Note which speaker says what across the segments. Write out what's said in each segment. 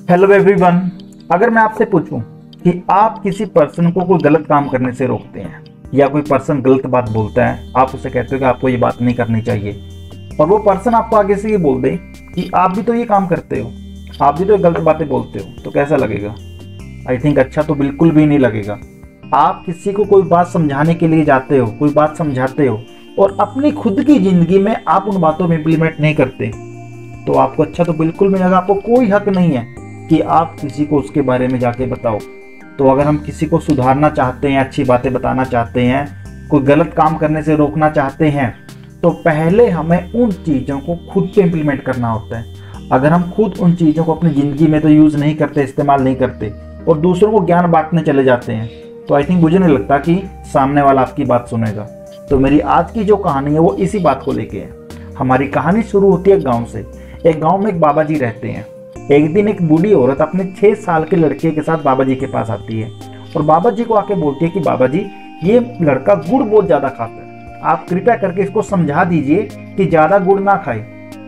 Speaker 1: Hello everyone. अगर मैं आपसे पूछूं कि आप किसी पर्सन को कोई गलत काम करने से रोकते हैं या कोई पर्सन गलत बात बोलता है, आप उसे कहते हो कि आपको ये बात नहीं करनी चाहिए, और वो पर्सन आपको आगे से ये बोल दे कि आप भी तो ये काम करते हो, आप भी तो गलत बातें बोलते हो, तो कैसा लगेगा? आई थिंक अच्छा तो बिल्कुल भी नहीं लगेगा। आप किसी को कोई बात समझाने के लिए जाते हो, कोई बात समझाते हो और अपनी खुद की जिंदगी में आप उन बातों में इम्प्लीमेंट नहीं करते, तो आपको अच्छा तो बिल्कुल भी लगेगा। आपको कोई हक नहीं है कि आप किसी को उसके बारे में जाके बताओ। तो अगर हम किसी को सुधारना चाहते हैं, अच्छी बातें बताना चाहते हैं, कोई गलत काम करने से रोकना चाहते हैं, तो पहले हमें उन चीज़ों को खुद पे इम्प्लीमेंट करना होता है। अगर हम खुद उन चीज़ों को अपनी ज़िंदगी में तो यूज़ नहीं करते, इस्तेमाल नहीं करते और दूसरों को ज्ञान बांटने चले जाते हैं, तो आई थिंक मुझे नहीं लगता कि सामने वाला आपकी बात सुनेगा। तो मेरी आज की जो कहानी है वो इसी बात को लेके है। हमारी कहानी शुरू होती है गाँव से। एक गाँव में एक बाबा जी रहते हैं। एक दिन एक बूढ़ी औरत अपने 6 साल के लड़के के साथ बाबा जी के पास आती है और बाबा जी को आके बोलती है कि बाबा जी, ये लड़का गुड़ बहुत ज़्यादा खाता है, आप कृपया करके इसको समझा दीजिए कि ज़्यादा गुड़ ना खाए।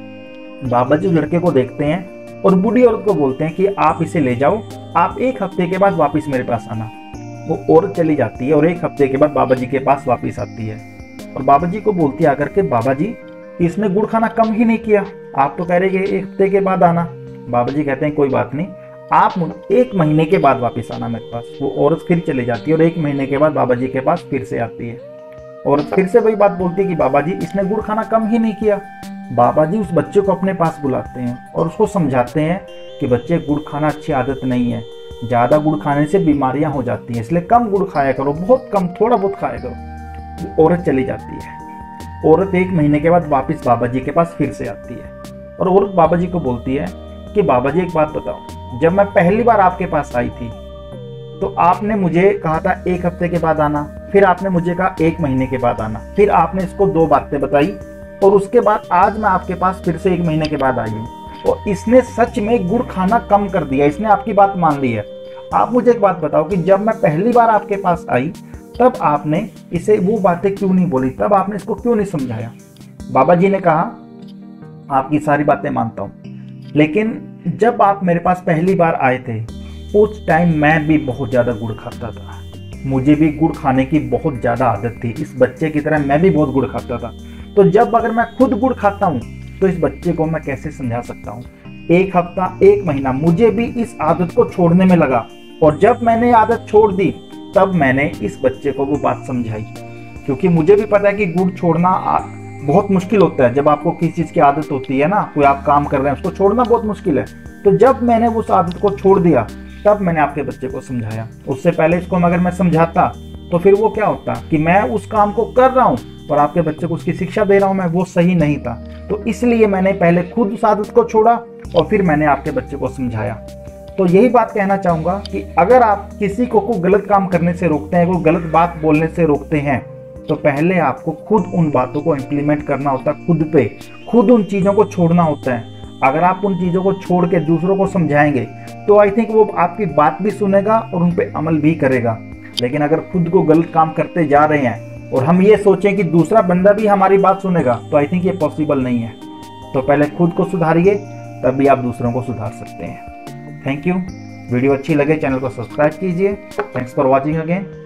Speaker 1: बाबा जी लड़के को देखते हैं और बूढ़ी औरत को बोलते हैं कि आप इसे ले जाओ, आप 1 हफ्ते के बाद वापस मेरे पास आना। वो औरत चली जाती है और 1 हफ्ते के बाद बाबा जी के पास वापस आती है और बाबा जी को बोलती है आकर के, बाबा जी इसने गुड़ खाना कम ही नहीं किया, आप तो कह रहे कि 1 हफ्ते के बाद आना। बाबा जी कहते हैं कोई बात नहीं, आप 1 महीने के बाद वापस आना मेरे पास। वो औरत फिर चली जाती है और 1 महीने के बाद बाबा जी के पास फिर से आती है। औरत फिर से वही बात बोलती है कि बाबा जी इसने गुड़ खाना कम ही नहीं किया। बाबा जी उस बच्चे को अपने पास बुलाते हैं और उसको समझाते हैं कि बच्चे, गुड़ खाना अच्छी आदत नहीं है, ज़्यादा गुड़ खाने से बीमारियां हो जाती हैं, इसलिए कम गुड़ खाया करो, बहुत कम, थोड़ा बहुत खाया करो। वो औरत चली जाती है। औरत 1 महीने के बाद वापस बाबा जी के पास फिर से आती है और औरत बाबा जी को बोलती है कि बाबा जी एक बात बताओ, जब मैं पहली बार आपके पास आई थी तो आपने मुझे कहा था 1 हफ्ते के बाद आना, फिर आपने मुझे कहा 1 महीने के बाद आना, फिर आपने इसको 2 बातें बताई और उसके बाद आज मैं आपके पास फिर से 1 महीने के बाद आई हूँ और इसने सच में गुड़ खाना कम कर दिया, इसने आपकी बात मान ली है। आप मुझे एक बात बताओ कि जब मैं पहली बार आपके पास आई तब आपने इसे वो बातें क्यों नहीं बोली, तब आपने इसको क्यों नहीं समझाया? बाबा जी ने कहा आपकी सारी बातें मानता हूँ, लेकिन जब आप मेरे पास पहली बार आए थे उस टाइम मैं भी बहुत ज़्यादा गुड़ खाता था, मुझे भी गुड़ खाने की बहुत ज़्यादा आदत थी, इस बच्चे की तरह मैं भी बहुत गुड़ खाता था। तो जब अगर मैं खुद गुड़ खाता हूँ तो इस बच्चे को मैं कैसे समझा सकता हूँ? 1 हफ्ता 1 महीना मुझे भी इस आदत को छोड़ने में लगा और जब मैंने आदत छोड़ दी तब मैंने इस बच्चे को वो बात समझाई, क्योंकि मुझे भी पता है कि गुड़ छोड़ना बहुत मुश्किल होता है। जब आपको किसी चीज़ की आदत होती है ना, कोई आप काम कर रहे हैं, उसको छोड़ना बहुत मुश्किल है। तो जब मैंने उस आदत को छोड़ दिया तब मैंने आपके बच्चे को समझाया। उससे पहले इसको अगर मैं समझाता तो फिर वो क्या होता कि मैं उस काम को कर रहा हूँ और आपके बच्चे को उसकी शिक्षा दे रहा हूँ मैं, वो सही नहीं था। तो इसलिए मैंने पहले खुद उस आदत को छोड़ा और फिर मैंने आपके बच्चे को समझाया। तो यही बात कहना चाहूँगा कि अगर आप किसी को कोई गलत काम करने से रोकते हैं, कोई गलत बात बोलने से रोकते हैं, तो पहले आपको खुद उन बातों को इम्प्लीमेंट करना होता है, खुद पे, खुद उन चीज़ों को छोड़ना होता है। अगर आप उन चीज़ों को छोड़ के दूसरों को समझाएंगे तो आई थिंक वो आपकी बात भी सुनेगा और उन पे अमल भी करेगा। लेकिन अगर खुद को गलत काम करते जा रहे हैं और हम ये सोचें कि दूसरा बंदा भी हमारी बात सुनेगा, तो आई थिंक ये पॉसिबल नहीं है। तो पहले खुद को सुधारिए, तभी आप दूसरों को सुधार सकते हैं। Thank you. वीडियो अच्छी लगे चैनल को सब्सक्राइब कीजिए। Thanks for watching again.